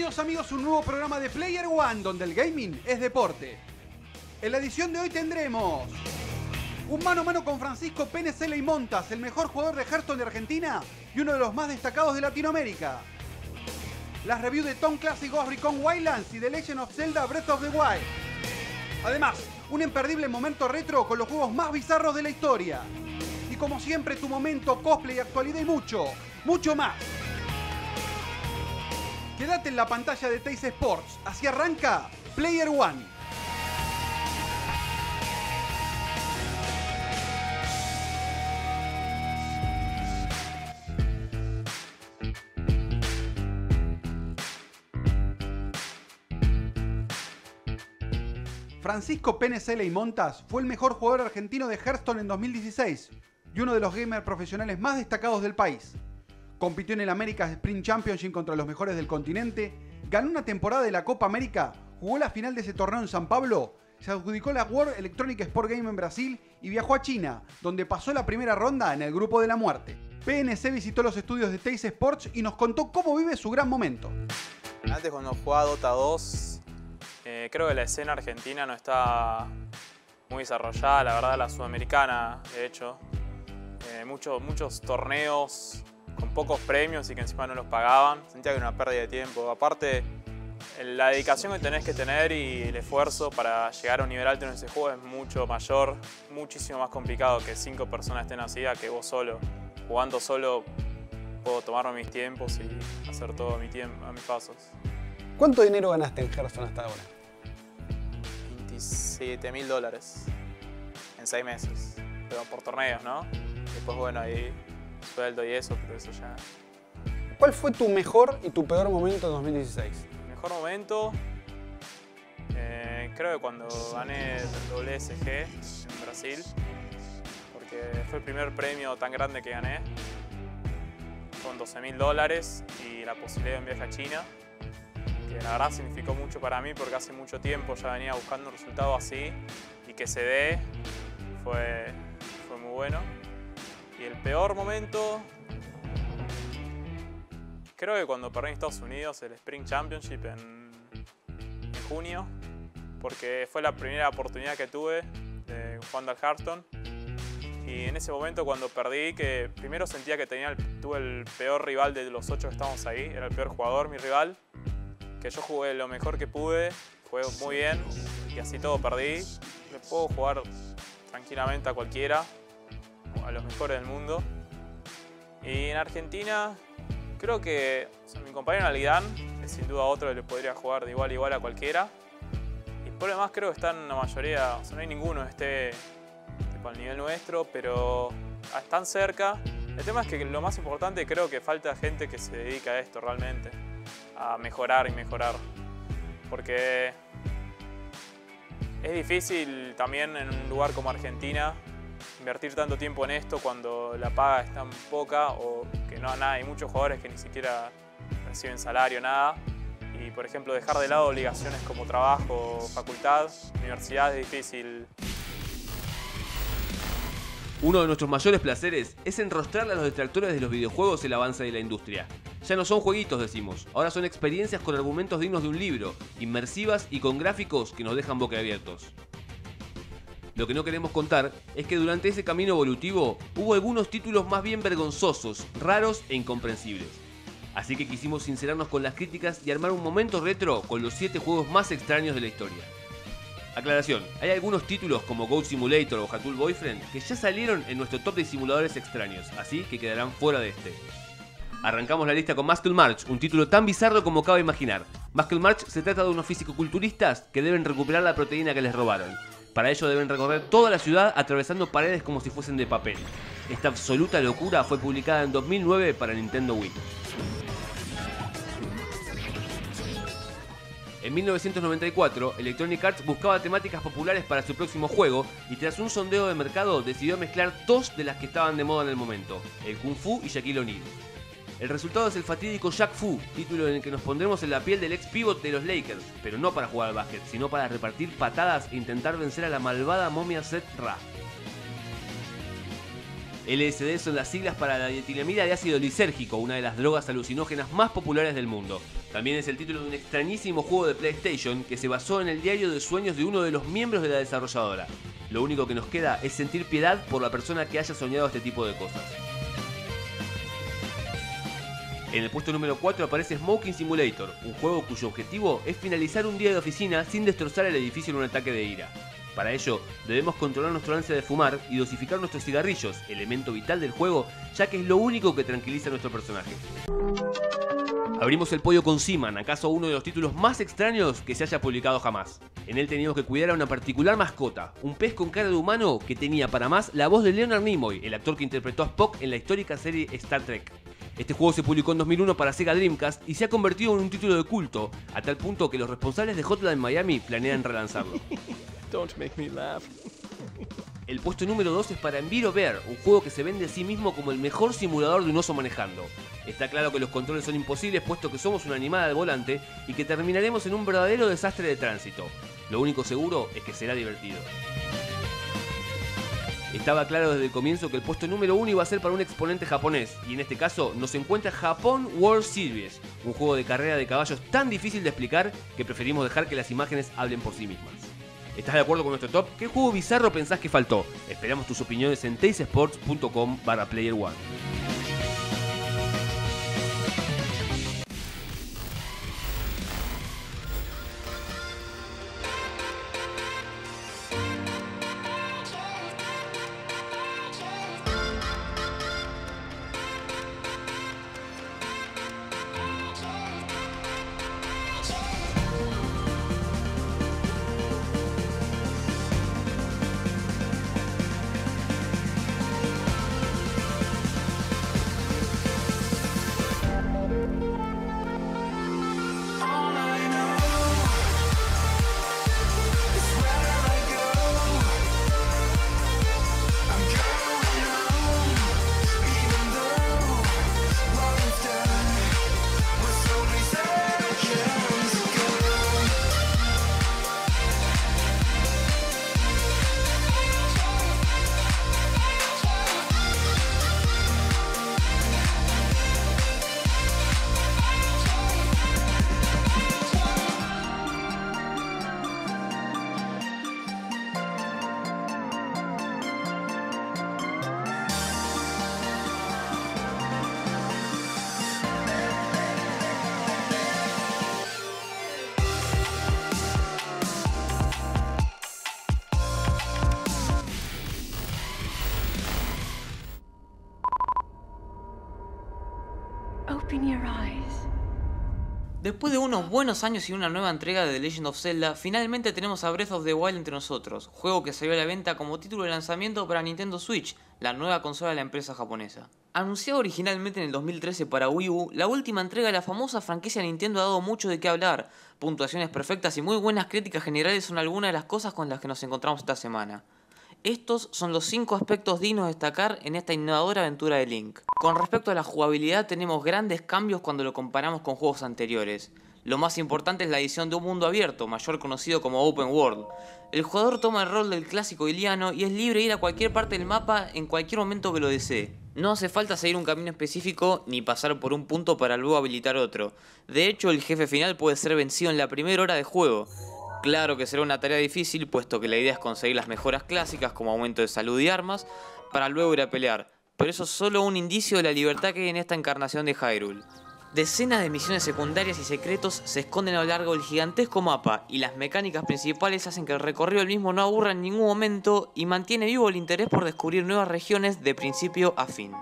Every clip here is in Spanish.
Bienvenidos amigos a un nuevo programa de Player One, donde el gaming es deporte. En la edición de hoy tendremos un mano a mano con Francisco PNC Leimontas, el mejor jugador de Hearthstone de Argentina y uno de los más destacados de Latinoamérica. Las reviews de Tom Clancy Ghost Recon Wildlands y The Legend of Zelda Breath of the Wild. Además, un imperdible momento retro con los juegos más bizarros de la historia. Y como siempre, tu momento cosplay, actualidad y mucho más. Quédate en la pantalla de Teis Sports. Así arranca Player One. Francisco PNC Leimontas fue el mejor jugador argentino de Hearthstone en 2016 y uno de los gamers profesionales más destacados del país. Compitió en el America's Spring Championship contra los mejores del continente, ganó una temporada de la Copa América, jugó la final de ese torneo en San Pablo, se adjudicó la World Electronic Sport Game en Brasil y viajó a China, donde pasó la primera ronda en el grupo de la muerte. PNC visitó los estudios de Teis Sports y nos contó cómo vive su gran momento. Antes, cuando jugaba Dota 2, creo que la escena argentina no está muy desarrollada, la verdad la sudamericana de hecho. Muchos torneos con pocos premios y que encima no los pagaban, sentía que era una pérdida de tiempo. Aparte, la dedicación que tenés que tener y el esfuerzo para llegar a un nivel alto en ese juego es mucho mayor, muchísimo más complicado que 5 personas estén así a que vos solo. Jugando solo puedo tomarme mis tiempos y hacer todo a mis pasos. ¿Cuánto dinero ganaste en Hearthstone hasta ahora? $27.000 en 6 meses, pero por torneos, ¿no? Después, bueno, ahí sueldo y eso, pero eso ya... ¿Cuál fue tu mejor y tu peor momento en 2016? Mi mejor momento, creo que cuando gané el WSG en Brasil, porque fue el primer premio tan grande que gané, con $12.000 y la posibilidad de un viaje a China, que la verdad significó mucho para mí porque hace mucho tiempo ya venía buscando un resultado así y que se dé fue muy bueno. Y el peor momento, creo que cuando perdí en Estados Unidos el Spring Championship en junio, porque fue la primera oportunidad que tuve de jugando al Hearthstone. Y en ese momento cuando perdí, que primero sentía que tuve el peor rival de los 8 que estábamos ahí, era el peor jugador mi rival, que yo jugué lo mejor que pude, jugué muy bien y así todo perdí. Le puedo jugar tranquilamente a cualquiera, a los mejores del mundo. Y en Argentina creo que mi compañero Alidán es sin duda otro que le podría jugar de igual a igual a cualquiera. Y por lo demás creo que están la mayoría, o sea, no hay ninguno que esté tipo al nivel nuestro, pero están cerca. El tema es que lo más importante, creo que falta gente que se dedica a esto realmente, a mejorar y mejorar, porque es difícil también en un lugar como Argentina invertir tanto tiempo en esto cuando la paga es tan poca o que no hay muchos jugadores que ni siquiera reciben salario, nada. Y por ejemplo dejar de lado obligaciones como trabajo, facultad, universidad es difícil. Uno de nuestros mayores placeres es enrostrarle a los detractores de los videojuegos el avance de la industria. Ya no son jueguitos, decimos, ahora son experiencias con argumentos dignos de un libro, inmersivas y con gráficos que nos dejan boquiabiertos. Lo que no queremos contar es que durante ese camino evolutivo hubo algunos títulos más bien vergonzosos, raros e incomprensibles. Así que quisimos sincerarnos con las críticas y armar un momento retro con los 7 juegos más extraños de la historia. Aclaración, hay algunos títulos como Goat Simulator o Hatul Boyfriend que ya salieron en nuestro top de simuladores extraños, así que quedarán fuera de este. Arrancamos la lista con Muscle March, un título tan bizarro como cabe imaginar. Muscle March se trata de unos fisicoculturistas que deben recuperar la proteína que les robaron. Para ello deben recorrer toda la ciudad atravesando paredes como si fuesen de papel. Esta absoluta locura fue publicada en 2009 para Nintendo Wii. En 1994, Electronic Arts buscaba temáticas populares para su próximo juego y tras un sondeo de mercado decidió mezclar 2 de las que estaban de moda en el momento, el Kung Fu y Shaquille O'Neal. El resultado es el fatídico Shaq Fu, título en el que nos pondremos en la piel del ex pívot de los Lakers, pero no para jugar al básquet, sino para repartir patadas e intentar vencer a la malvada momia Set Ra. LSD son las siglas para la dietilamida de ácido lisérgico, una de las drogas alucinógenas más populares del mundo. También es el título de un extrañísimo juego de PlayStation que se basó en el diario de sueños de uno de los miembros de la desarrolladora. Lo único que nos queda es sentir piedad por la persona que haya soñado este tipo de cosas. En el puesto número 4 aparece Smoking Simulator, un juego cuyo objetivo es finalizar un día de oficina sin destrozar el edificio en un ataque de ira. Para ello, debemos controlar nuestro ansia de fumar y dosificar nuestros cigarrillos, elemento vital del juego, ya que es lo único que tranquiliza a nuestro personaje. Abrimos el podio con Seaman, acaso uno de los títulos más extraños que se haya publicado jamás. En él teníamos que cuidar a una particular mascota, un pez con cara de humano que tenía para más la voz de Leonard Nimoy, el actor que interpretó a Spock en la histórica serie Star Trek. Este juego se publicó en 2001 para Sega Dreamcast y se ha convertido en un título de culto, a tal punto que los responsables de Hotline Miami planean relanzarlo. Don't make me laugh. El puesto número 2 es para Enviro Bear, un juego que se vende a sí mismo como el mejor simulador de un oso manejando. Está claro que los controles son imposibles puesto que somos una animada al volante y que terminaremos en un verdadero desastre de tránsito. Lo único seguro es que será divertido. Estaba claro desde el comienzo que el puesto número 1 iba a ser para un exponente japonés, y en este caso nos encuentra Japón World Series, un juego de carrera de caballos tan difícil de explicar que preferimos dejar que las imágenes hablen por sí mismas. ¿Estás de acuerdo con nuestro top? ¿Qué juego bizarro pensás que faltó? Esperamos tus opiniones en tasesports.com/player1. Open your eyes. Después de unos buenos años y una nueva entrega de The Legend of Zelda, finalmente tenemos a Breath of the Wild entre nosotros, juego que salió a la venta como título de lanzamiento para Nintendo Switch, la nueva consola de la empresa japonesa. Anunciado originalmente en el 2013 para Wii U, la última entrega de la famosa franquicia Nintendo ha dado mucho de qué hablar. Puntuaciones perfectas y muy buenas críticas generales son algunas de las cosas con las que nos encontramos esta semana. Estos son los 5 aspectos dignos de destacar en esta innovadora aventura de Link. Con respecto a la jugabilidad tenemos grandes cambios cuando lo comparamos con juegos anteriores. Lo más importante es la adición de un mundo abierto, mayor conocido como Open World. El jugador toma el rol del clásico iliano y es libre de ir a cualquier parte del mapa en cualquier momento que lo desee. No hace falta seguir un camino específico ni pasar por un punto para luego habilitar otro. De hecho, el jefe final puede ser vencido en la primera hora de juego. Claro que será una tarea difícil, puesto que la idea es conseguir las mejoras clásicas como aumento de salud y armas, para luego ir a pelear, pero eso es solo un indicio de la libertad que hay en esta encarnación de Hyrule. Decenas de misiones secundarias y secretos se esconden a lo largo del gigantesco mapa, y las mecánicas principales hacen que el recorrido del mismo no aburra en ningún momento y mantiene vivo el interés por descubrir nuevas regiones de principio a fin.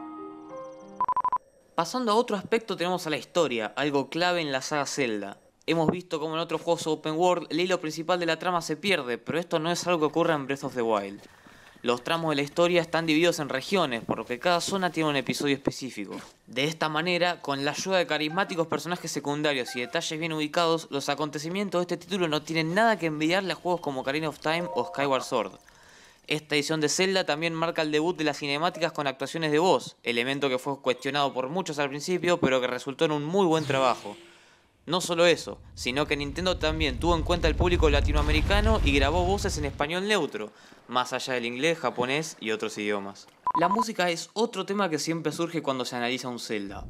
Pasando a otro aspecto tenemos a la historia, algo clave en la saga Zelda. Hemos visto cómo en otros juegos Open World el hilo principal de la trama se pierde, pero esto no es algo que ocurra en Breath of the Wild. Los tramos de la historia están divididos en regiones, por lo que cada zona tiene un episodio específico. De esta manera, con la ayuda de carismáticos personajes secundarios y detalles bien ubicados, los acontecimientos de este título no tienen nada que envidiarle a juegos como Ocarina of Time o Skyward Sword. Esta edición de Zelda también marca el debut de las cinemáticas con actuaciones de voz, elemento que fue cuestionado por muchos al principio, pero que resultó en un muy buen trabajo. No solo eso, sino que Nintendo también tuvo en cuenta el público latinoamericano y grabó voces en español neutro, más allá del inglés, japonés y otros idiomas. La música es otro tema que siempre surge cuando se analiza un Zelda.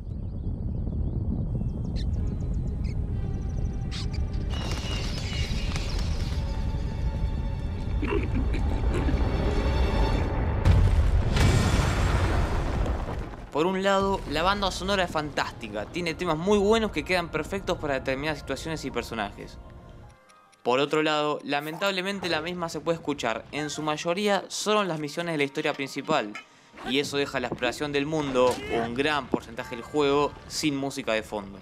Por un lado, la banda sonora es fantástica, tiene temas muy buenos que quedan perfectos para determinadas situaciones y personajes. Por otro lado, lamentablemente la misma se puede escuchar, en su mayoría, solo en las misiones de la historia principal, y eso deja la exploración del mundo, o un gran porcentaje del juego, sin música de fondo.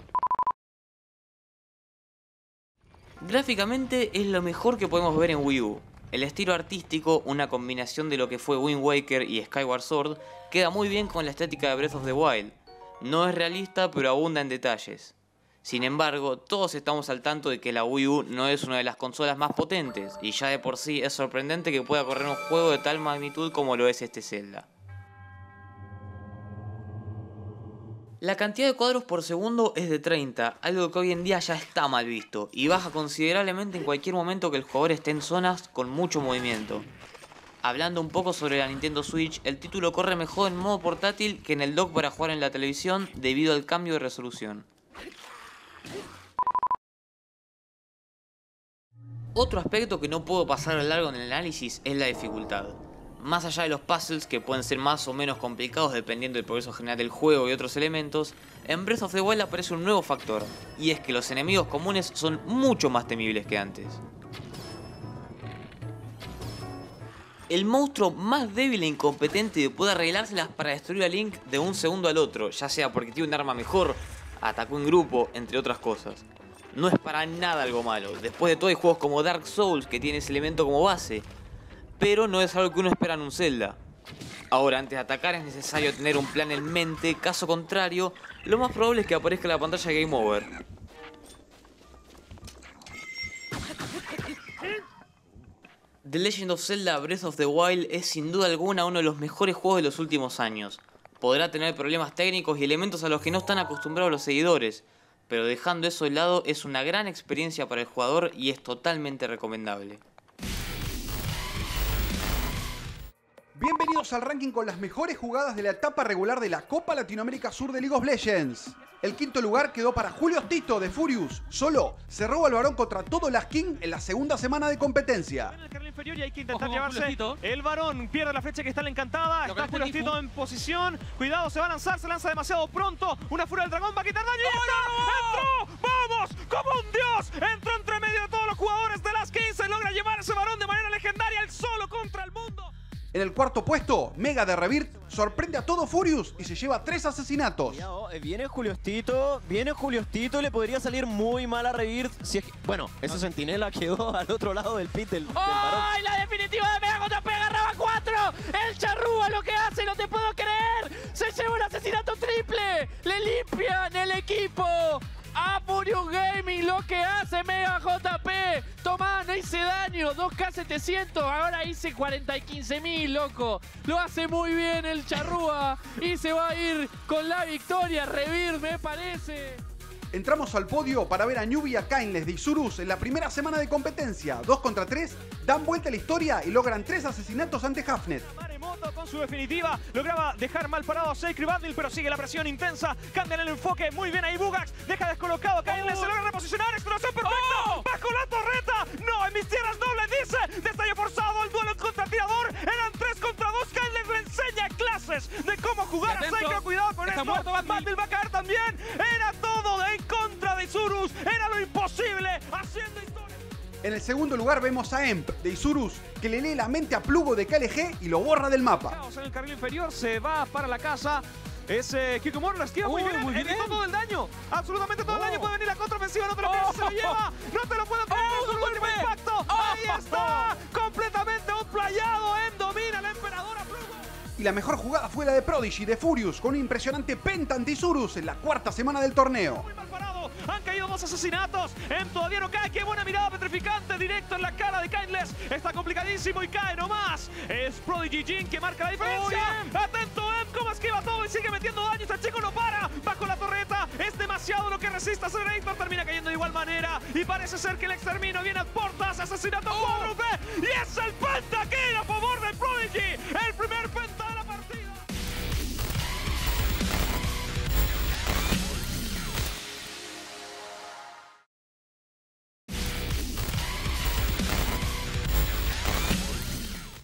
Gráficamente es lo mejor que podemos ver en Wii U. El estilo artístico, una combinación de lo que fue Wind Waker y Skyward Sword, queda muy bien con la estética de Breath of the Wild. No es realista, pero abunda en detalles. Sin embargo, todos estamos al tanto de que la Wii U no es una de las consolas más potentes, y ya de por sí es sorprendente que pueda correr un juego de tal magnitud como lo es este Zelda. La cantidad de cuadros por segundo es de 30, algo que hoy en día ya está mal visto, y baja considerablemente en cualquier momento que el jugador esté en zonas con mucho movimiento. Hablando un poco sobre la Nintendo Switch, el título corre mejor en modo portátil que en el dock para jugar en la televisión debido al cambio de resolución. Otro aspecto que no puedo pasar al largo en el análisis es la dificultad. Más allá de los puzzles, que pueden ser más o menos complicados dependiendo del progreso general del juego y otros elementos, en Breath of the Wild aparece un nuevo factor, y es que los enemigos comunes son mucho más temibles que antes. El monstruo más débil e incompetente puede arreglárselas para destruir a Link de un segundo al otro, ya sea porque tiene un arma mejor, atacó en grupo, entre otras cosas. No es para nada algo malo, después de todo hay juegos como Dark Souls que tienen ese elemento como base, pero no es algo que uno espera en un Zelda. Ahora, antes de atacar es necesario tener un plan en mente, caso contrario, lo más probable es que aparezca en la pantalla Game Over. The Legend of Zelda Breath of the Wild es sin duda alguna uno de los mejores juegos de los últimos años. Podrá tener problemas técnicos y elementos a los que no están acostumbrados los seguidores, pero dejando eso de lado es una gran experiencia para el jugador y es totalmente recomendable. Bienvenidos al ranking con las mejores jugadas de la etapa regular de la Copa Latinoamérica Sur de League of Legends. El quinto lugar quedó para Julio Tito de Furious. Solo se roba el varón contra todo las King en la segunda semana de competencia. En el carril inferior y hay que intentar llevarse el varón. Pierde la flecha que está la encantada. Está Julio Tito en posición. Cuidado, se va a lanzar. Se lanza demasiado pronto. Una furia del dragón va a quitar daño. ¡Y entró! ¡Vamos! ¡Como un dios! Entró entre medio de todos los jugadores de las King. Se logra llevar ese varón de manera legendaria. El solo contra el mundo. En el cuarto puesto, Mega de Rebirth sorprende a todo Furious y se lleva 3 asesinatos. Viene Julio Tito, le podría salir muy mal a Rebirth. Si es que, bueno, ese sentinela quedó al otro lado del pit del varón. ¡Ay, la definitiva de Mega contra Pega! ¡Agarraba 4! ¡El charrúa lo que hace! ¡No te puedo creer! ¡Se lleva un asesinato triple! ¡Le limpian el equipo! A Furious Gaming lo que hace Mega JP. Tomá, no hice daño, 2K700, ahora hice 40.000, loco. Lo hace muy bien el charrúa y se va a ir con la victoria. Rebirth, me parece. Entramos al podio para ver a Newbie y a Kindness de Isurus en la primera semana de competencia. 2 contra 3, dan vuelta a la historia y logran 3 asesinatos ante Hafnet. Maremoto con su definitiva lograba dejar mal parado a Sacred Bundle, pero sigue la presión intensa. Cambian el enfoque, muy bien ahí Bugax. Deja descolocado a Kindness, se logra reposicionar. Exploración perfecta, bajo la torreta. No, en mis tierras no le dice. Destello forzado, el duelo contra el tirador. Eran 3 contra 2. Kindness le enseña clases de cómo jugar a Sacred. Cuidado con esto. Bundle va a caer también. Era todo en contra de Isurus. Era lo imposible, haciendo historia. En el segundo lugar vemos a Emp de Isurus, que le lee la mente a Plugo de KLG y lo borra del mapa. Caos en el carril inferior, se va para la casa. Es Kikumor, la esquiva muy bien, evitó todo el daño. Absolutamente todo el daño. Puede venir la contraofensiva, no te lo pierdas, se lo lleva. No te lo puedo perder, su último impacto. Ahí está, completamente outplayado. Domina el emperador a Plugo. Y la mejor jugada fue la de Prodigy de Furious, con un impresionante penta ante Isurus en la cuarta semana del torneo. Muy mal parado, han caído 2 asesinatos. Todavía no cae, qué buena mirada petrificante, directo en la cara de Kindness. Está complicadísimo y cae nomás. Es Prodigy Jin que marca la diferencia. Atento cómo esquiva todo y sigue metiendo daño. Este chico no para, bajo la torreta. Es demasiado lo que resiste a Accelerator, termina cayendo de igual manera. Y parece ser que el exterminio viene a portas, asesinato cuádruple. Y es el pentakill a favor de Prodigy. El primer penta de la partida.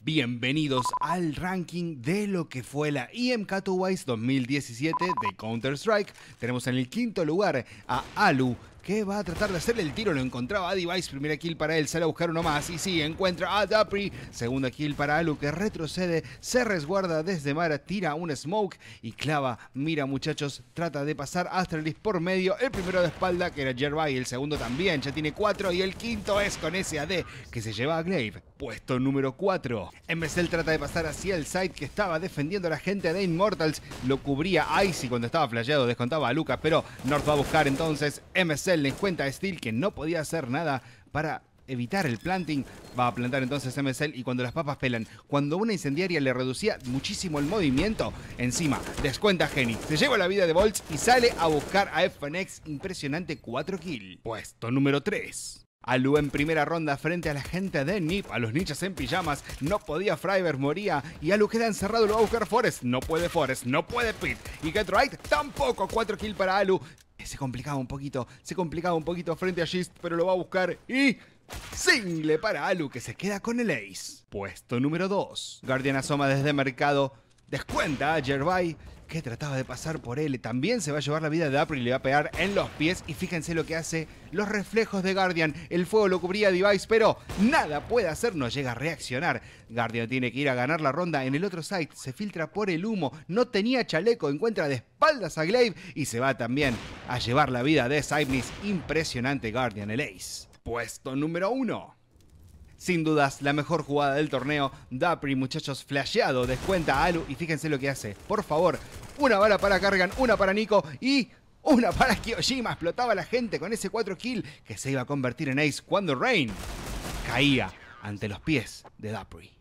Bienvenidos al ranking de lo que fue la EM Katowice 2017 de Counter-Strike. Tenemos en el quinto lugar a Alu, que va a tratar de hacerle el tiro. Lo encontraba a Device, primera kill para él, sale a buscar uno más y sí, encuentra a Dapri, segunda kill para Alu, que retrocede, se resguarda desde Mara, tira un smoke y clava. Mira, muchachos, trata de pasar Astralis por medio, el primero de espalda que era Jervai, el segundo también, ya tiene 4 y el quinto es con SAD que se lleva a Glaive. Puesto número 4. MSL trata de pasar hacia el side que estaba defendiendo a la gente de Immortals, lo cubría Icy cuando estaba flasheado, descontaba a Lucas, pero North va a buscar entonces. MSL le cuenta a Steel que no podía hacer nada para evitar el planting. Va a plantar entonces MSL y cuando las papas pelan, cuando una incendiaria le reducía muchísimo el movimiento, encima descuenta a Geni, se lleva la vida de Bolts y sale a buscar a FNX. Impresionante 4 kills. Puesto número 3. Alu en primera ronda frente a la gente de NiP, a los ninjas en pijamas, no podía Freiberg, moría y Alu queda encerrado, lo va a buscar Forest, no puede Pit y Get Right tampoco. 4 kills para Alu. Se complicaba un poquito frente a Gist, pero lo va a buscar y single para Alu, que se queda con el ace. Puesto número 2. Guardian asoma desde mercado, descuenta a Jervai, que trataba de pasar por él. También se va a llevar la vida de April y le va a pegar en los pies. Y fíjense lo que hace, los reflejos de Guardian. El fuego lo cubría a Device, pero nada puede hacer, no llega a reaccionar. Guardian tiene que ir a ganar la ronda en el otro side. Se filtra por el humo, no tenía chaleco, encuentra de espaldas a Glaive y se va también a llevar la vida de Cypnis. Impresionante Guardian, el ace. Puesto número 1. Sin dudas, la mejor jugada del torneo. Dapri, muchachos, flasheado, descuenta a Alu y fíjense lo que hace. Por favor, una bala para Kargan, una para Nico y una para Kyojima. Explotaba a la gente con ese 4 kill que se iba a convertir en ace cuando Rain caía ante los pies de Dapri.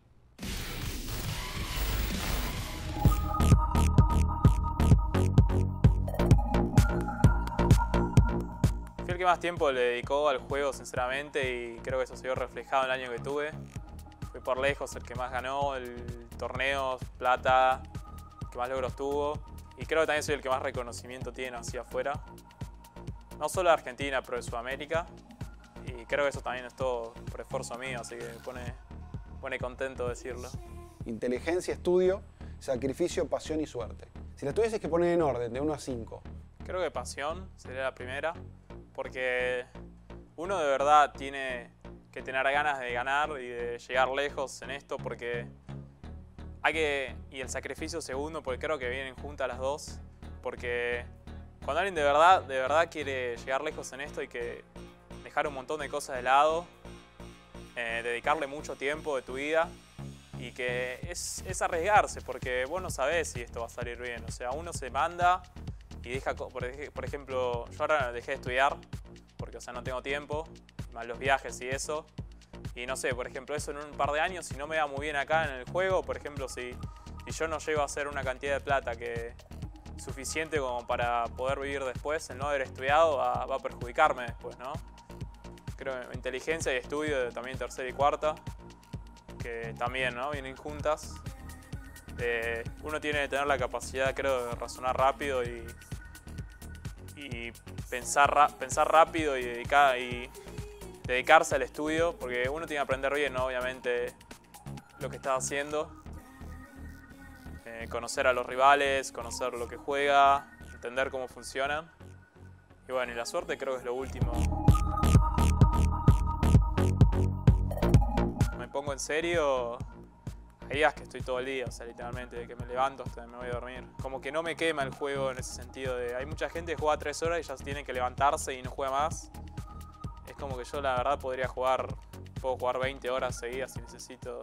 Fui el que más tiempo le dedicó al juego, sinceramente, y creo que eso se vio reflejado en el año que tuve. Fui por lejos el que más ganó el torneo, plata, el que más logros tuvo. Y creo que también soy el que más reconocimiento tiene hacia afuera. No solo de Argentina, pero de Sudamérica. Y creo que eso también es todo por esfuerzo mío, así que me pone contento decirlo. Inteligencia, estudio, sacrificio, pasión y suerte. Si las tuvieses que poner en orden, de 1 a 5. Creo que pasión sería la primera, porque uno de verdad tiene que tener ganas de ganar y de llegar lejos en esto, porque y el sacrificio segundo, porque creo que vienen juntas las dos, porque cuando alguien de verdad quiere llegar lejos en esto hay que dejar un montón de cosas de lado, dedicarle mucho tiempo de tu vida y que es arriesgarse, porque vos no sabés si esto va a salir bien, o sea, uno se manda y deja, por ejemplo, yo ahora dejé de estudiar porque, o sea, no tengo tiempo, más los viajes y eso. Y no sé, por ejemplo, eso en un par de años, si no me va muy bien acá en el juego, por ejemplo, si yo no llego a hacer una cantidad de plata que suficiente como para poder vivir después, el no haber estudiado va a perjudicarme después, ¿no? Creo que inteligencia y estudio, también tercera y cuarta, que también, ¿no? Vienen juntas. Uno tiene que tener la capacidad, creo, de razonar rápido y pensar rápido y dedicarse al estudio, porque uno tiene que aprender bien, ¿no? Obviamente, lo que está haciendo. Conocer a los rivales, conocer lo que juega, entender cómo funcionan. Y bueno, y la suerte creo que es lo último. Me pongo en serio. Hay días que estoy todo el día, o sea, literalmente, de que me levanto hasta que me voy a dormir. Como que no me quema el juego en ese sentido de... Hay mucha gente que juega 3 horas y ya tienen que levantarse y no juega más. Es como que yo la verdad puedo jugar 20 horas seguidas si necesito.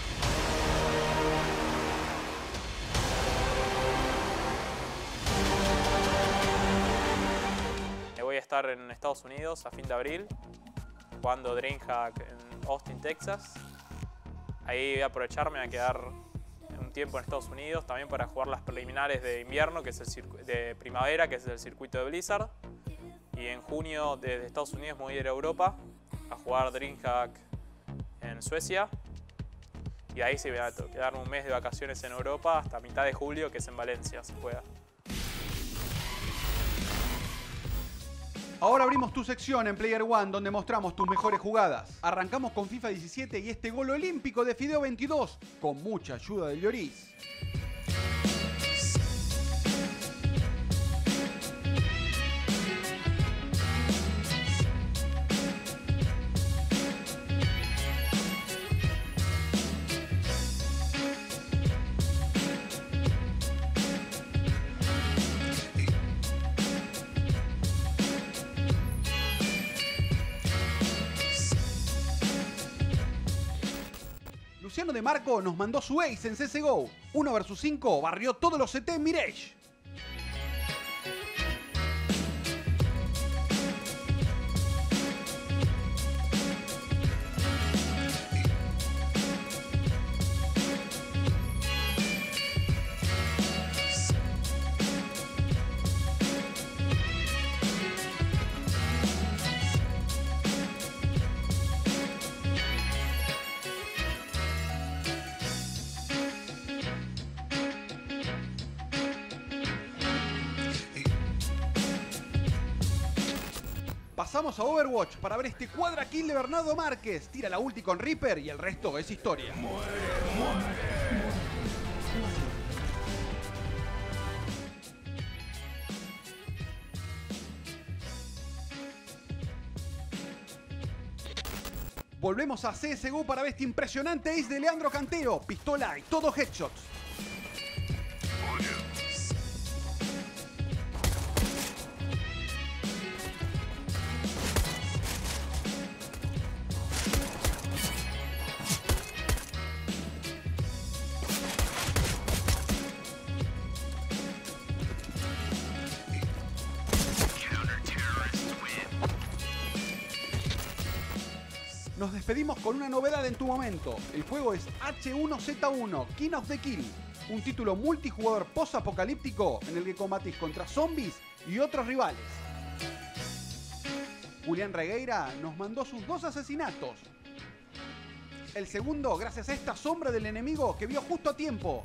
Voy a estar en Estados Unidos a fin de abril, jugando DreamHack en Austin, Texas. Ahí voy a aprovecharme a quedar un tiempo en Estados Unidos también para jugar las preliminares de invierno, que es de primavera, que es el circuito de Blizzard. Y en junio desde Estados Unidos me voy a ir a Europa a jugar DreamHack en Suecia. Y ahí sí voy a quedarme un mes de vacaciones en Europa hasta mitad de julio, que es en Valencia, si pueda. Ahora abrimos tu sección en Player One donde mostramos tus mejores jugadas. Arrancamos con FIFA 17 y este gol olímpico de Fideo 22 con mucha ayuda de Lloris. Luciano de Marco nos mandó su ace en CSGO. 1 vs 5, barrió todos los CT en Mirage. Pasamos a Overwatch para ver este cuadra kill de Bernardo Márquez. Tira la ulti con Reaper y el resto es historia. Volvemos a CSGO para ver este impresionante ace de Leandro Cantero. Pistola y todo headshots. Nos despedimos con una novedad en tu momento. El juego es H1Z1 King of the Kill, un título multijugador post-apocalíptico en el que combatís contra zombies y otros rivales. Julián Regueira nos mandó sus 2 asesinatos. El segundo gracias a esta sombra del enemigo que vio justo a tiempo.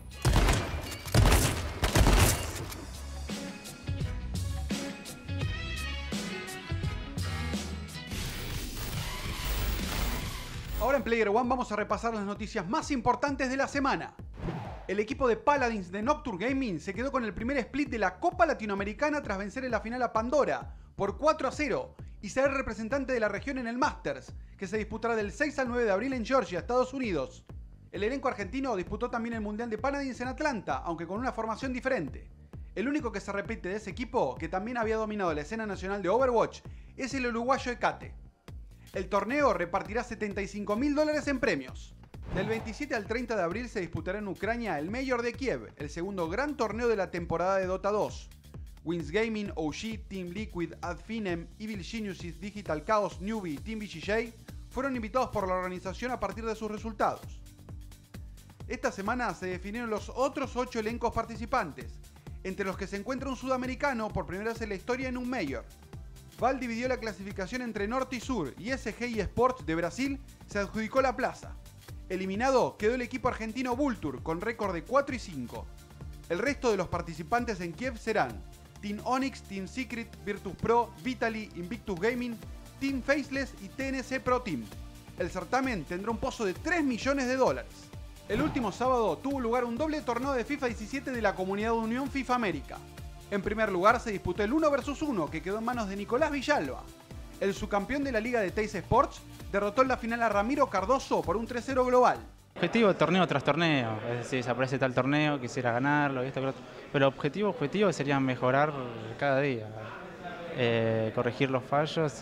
Ahora en Player One vamos a repasar las noticias más importantes de la semana. El equipo de Paladins de Nocturne Gaming se quedó con el primer split de la Copa Latinoamericana tras vencer en la final a Pandora por 4-0 y ser representante de la región en el Masters, que se disputará del 6 al 9 de abril en Georgia, Estados Unidos. El elenco argentino disputó también el Mundial de Paladins en Atlanta, aunque con una formación diferente. El único que se repite de ese equipo, que también había dominado la escena nacional de Overwatch, es el uruguayo Ecate. El torneo repartirá $75.000 en premios. Del 27 al 30 de abril se disputará en Ucrania el Major de Kiev, el segundo gran torneo de la temporada de Dota 2. Wings Gaming, OG, Team Liquid, Adfinem, Evil Geniuses, Digital Chaos, Newbie y Team BGJ fueron invitados por la organización a partir de sus resultados. Esta semana se definieron los otros 8 elencos participantes, entre los que se encuentra un sudamericano por primera vez en la historia en un Major. Val dividió la clasificación entre Norte y Sur y SGI Sports de Brasil se adjudicó la plaza. Eliminado quedó el equipo argentino Vulture con récord de 4 y 5. El resto de los participantes en Kiev serán Team Onyx, Team Secret, Virtus Pro, Vitaly, Invictus Gaming, Team Faceless y TNC Pro Team. El certamen tendrá un pozo de $3 millones. El último sábado tuvo lugar un doble torneo de FIFA 17 de la Comunidad de Unión FIFA América. En primer lugar se disputó el 1 vs 1 que quedó en manos de Nicolás Villalba. El subcampeón de la liga de Teis Sports derrotó en la final a Ramiro Cardoso por un 3-0 global. Objetivo torneo tras torneo, es decir, se aparece tal torneo, quisiera ganarlo, y esto, otro. Pero objetivo sería mejorar cada día, corregir los fallos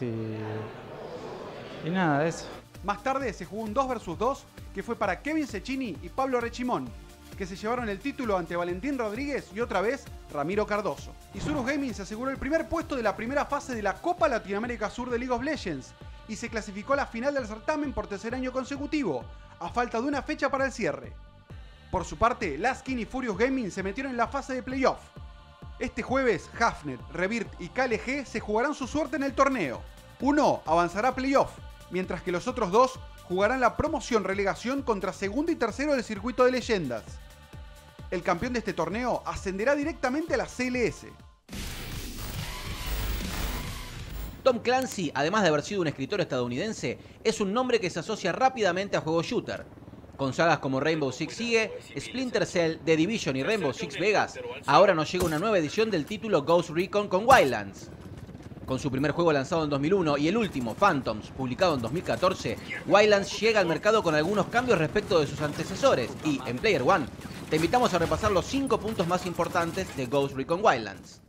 y nada de eso. Más tarde se jugó un 2 vs 2 que fue para Kevin Cecchini y Pablo Rechimón, que se llevaron el título ante Valentín Rodríguez y otra vez Ramiro Cardoso. Isurus Gaming se aseguró el primer puesto de la primera fase de la Copa Latinoamérica Sur de League of Legends y se clasificó a la final del certamen por tercer año consecutivo, a falta de una fecha para el cierre. Por su parte, Laskin y Furious Gaming se metieron en la fase de playoff. Este jueves, Hafner, Revirt y KLG se jugarán su suerte en el torneo. Uno avanzará a playoff, mientras que los otros dos jugarán la promoción-relegación contra segundo y tercero del circuito de leyendas. El campeón de este torneo ascenderá directamente a la CLS. Tom Clancy, además de haber sido un escritor estadounidense, es un nombre que se asocia rápidamente a juegos shooter. Con sagas como Rainbow Six Siege, Splinter Cell, The Division y Rainbow Six Vegas, ahora nos llega una nueva edición del título Ghost Recon con Wildlands. Con su primer juego lanzado en 2001 y el último, Phantoms, publicado en 2014, Wildlands llega al mercado con algunos cambios respecto de sus antecesores y, en Player One, te invitamos a repasar los 5 puntos más importantes de Ghost Recon Wildlands.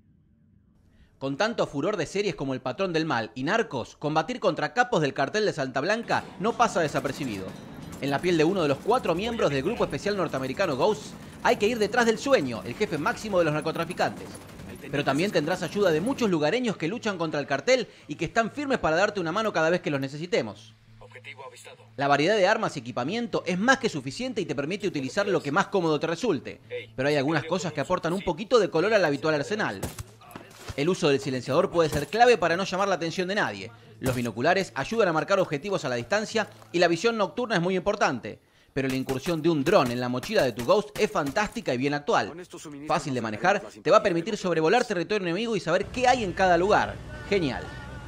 Con tanto furor de series como El Patrón del Mal y Narcos, combatir contra capos del cartel de Santa Blanca no pasa desapercibido. En la piel de uno de los 4 miembros del grupo especial norteamericano Ghosts, hay que ir detrás del Sueño, el jefe máximo de los narcotraficantes. Pero también tendrás ayuda de muchos lugareños que luchan contra el cartel y que están firmes para darte una mano cada vez que los necesitemos. La variedad de armas y equipamiento es más que suficiente y te permite utilizar lo que más cómodo te resulte. Pero hay algunas cosas que aportan un poquito de color al habitual arsenal. El uso del silenciador puede ser clave para no llamar la atención de nadie. Los binoculares ayudan a marcar objetivos a la distancia y la visión nocturna es muy importante. Pero la incursión de un dron en la mochila de tu Ghost es fantástica y bien actual. Fácil de manejar, te va a permitir sobrevolar territorio enemigo y saber qué hay en cada lugar. Genial.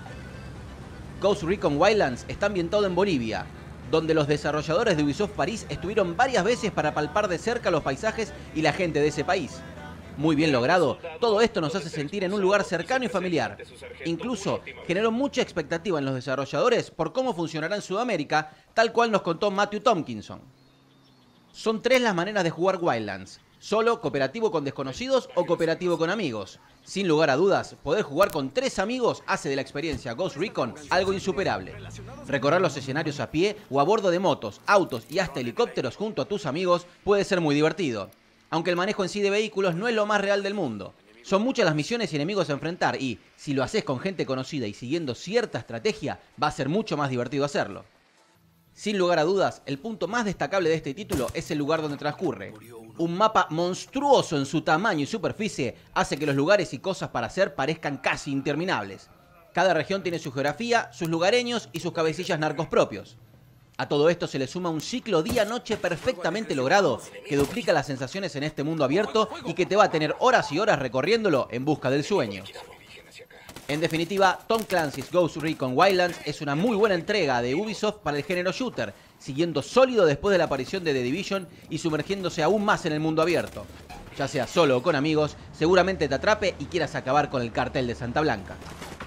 Ghost Recon Wildlands está ambientado en Bolivia, donde los desarrolladores de Ubisoft París estuvieron varias veces para palpar de cerca los paisajes y la gente de ese país. Muy bien logrado, todo esto nos hace sentir en un lugar cercano y familiar. Incluso generó mucha expectativa en los desarrolladores por cómo funcionará en Sudamérica, tal cual nos contó Matthew Tompkinson. Son 3 las maneras de jugar Wildlands: solo, cooperativo con desconocidos o cooperativo con amigos. Sin lugar a dudas, poder jugar con 3 amigos hace de la experiencia Ghost Recon algo insuperable. Recorrer los escenarios a pie o a bordo de motos, autos y hasta helicópteros junto a tus amigos puede ser muy divertido. Aunque el manejo en sí de vehículos no es lo más real del mundo. Son muchas las misiones y enemigos a enfrentar y, si lo haces con gente conocida y siguiendo cierta estrategia, va a ser mucho más divertido hacerlo. Sin lugar a dudas, el punto más destacable de este título es el lugar donde transcurre. Un mapa monstruoso en su tamaño y superficie hace que los lugares y cosas para hacer parezcan casi interminables. Cada región tiene su geografía, sus lugareños y sus cabecillas narcos propios. A todo esto se le suma un ciclo día-noche perfectamente logrado que duplica las sensaciones en este mundo abierto y que te va a tener horas y horas recorriéndolo en busca del sueño. En definitiva, Tom Clancy's Ghost Recon Wildlands es una muy buena entrega de Ubisoft para el género shooter, siguiendo sólido después de la aparición de The Division y sumergiéndose aún más en el mundo abierto. Ya sea solo o con amigos, seguramente te atrape y quieras acabar con el cartel de Santa Blanca.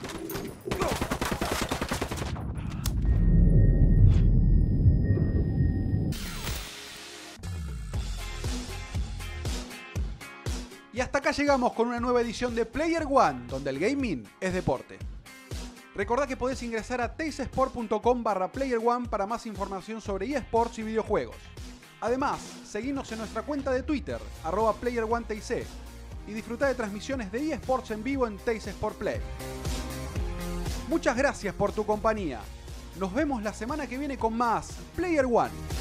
Y hasta acá llegamos con una nueva edición de Player One, donde el gaming es deporte. Recordá que podés ingresar a tacesport.com/PlayerOne para más información sobre eSports y videojuegos. Además, seguinos en nuestra cuenta de Twitter, @PlayerOneTC, y disfrutá de transmisiones de eSports en vivo en Teis Sport Play. Muchas gracias por tu compañía. Nos vemos la semana que viene con más Player One.